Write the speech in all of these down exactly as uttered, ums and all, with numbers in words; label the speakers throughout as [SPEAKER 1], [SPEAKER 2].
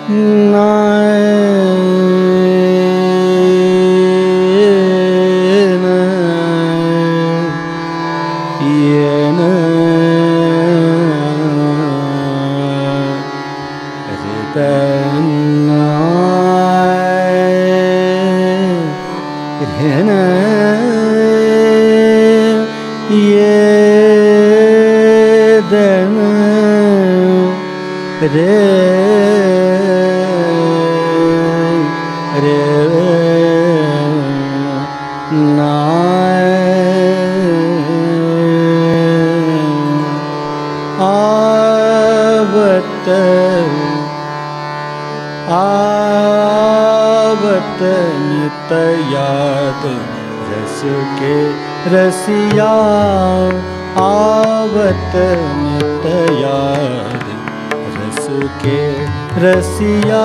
[SPEAKER 1] रसिया आवत नित याद, रस के रसिया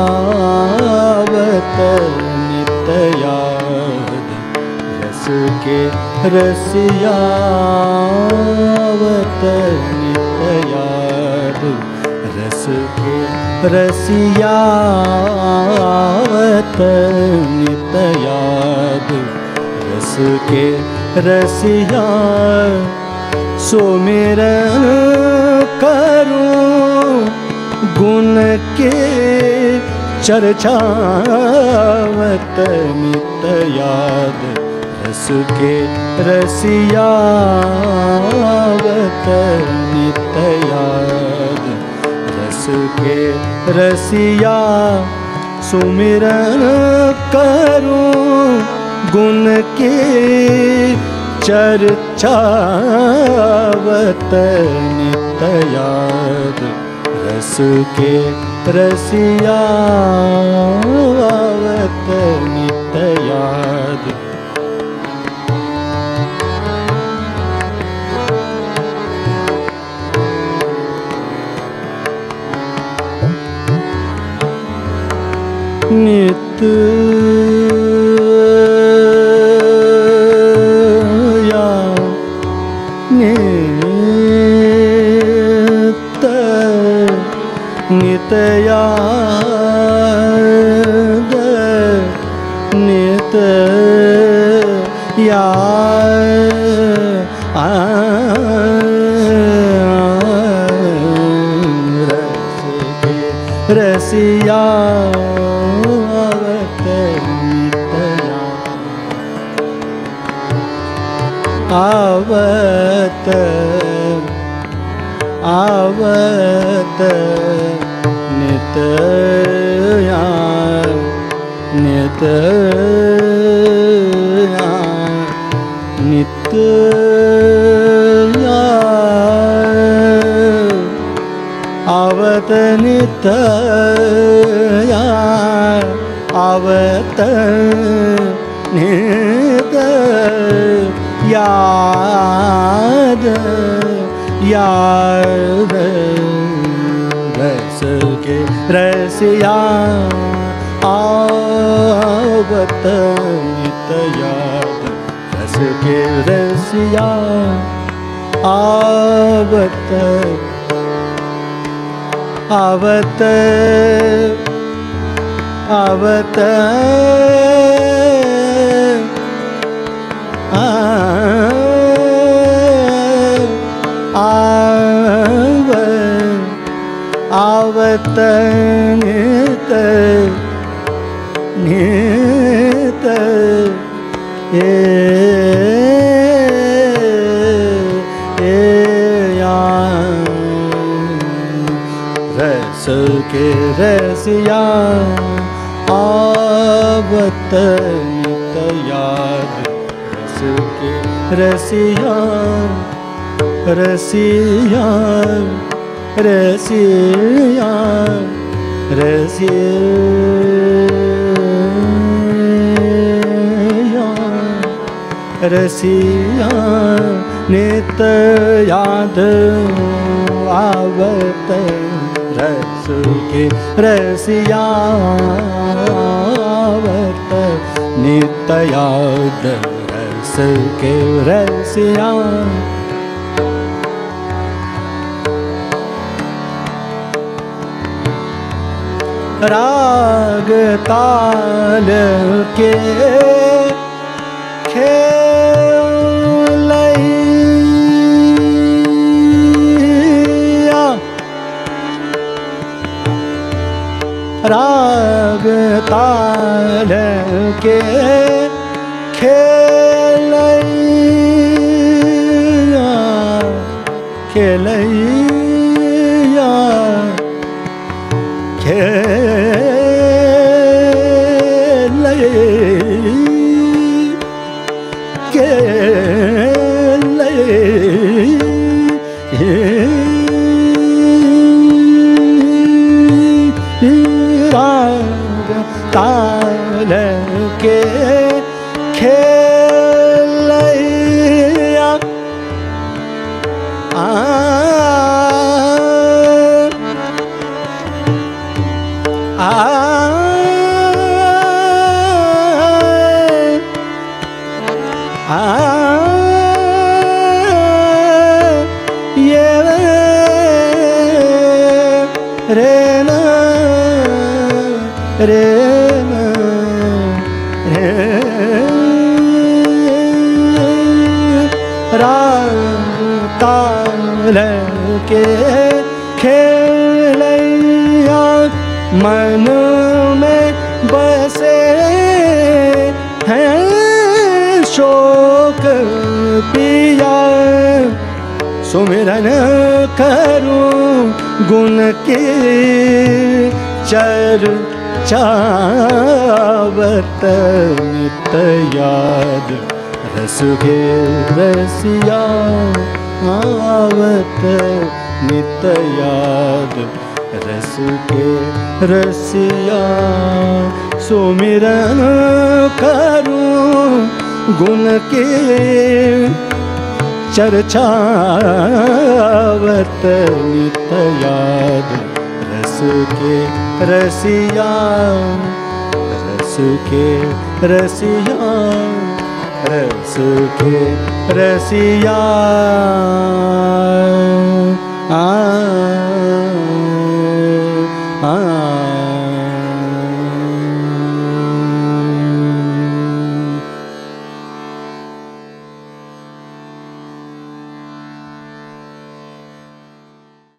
[SPEAKER 1] आवत नित याद, रस के रसिया आवत नित याद, रस के रसिया आवत नित याद, रस के रसिया सुमिरन करूं गुण के चर्चावत नित याद, रस के रसियावत नित याद, रस के रसिया सुमिरन करूं गुण के चर्चावत नित याद, रस के रसियावत नित याद। नित नित याद, नित याद, रस के रसियावत नित आवत आवत नित याद, नित याद, नित याद, आवत नित याद, आवत नित याद, याद, रस के रसिया आवत नित याद, रस के रसिया आवत आवत आवत आवत नित नित ए रस के रसिया आवत नित याद, रस के रसिया रसिया रसिया रसिया रसिया नित याद आवत, रस के रसियावत नित याद, रस के रसिया राग ताल के खेलैया, राग ताल के खेलैया, खेलैया, राग ताल के खेलैया, आ आ आ ये रे ना रे ना रे, राग ताल के खेलैया, मन में बसे हैं शोक पिया, सुमिरन करूं गुण की चर्चावत, नित याद रस के रसिया, आवत नित याद रस के रसिया, सुमिरन करूं गुण के चर्चावत, नित याद रस के रसिया, रस के रसिया, रस के रसिया, आ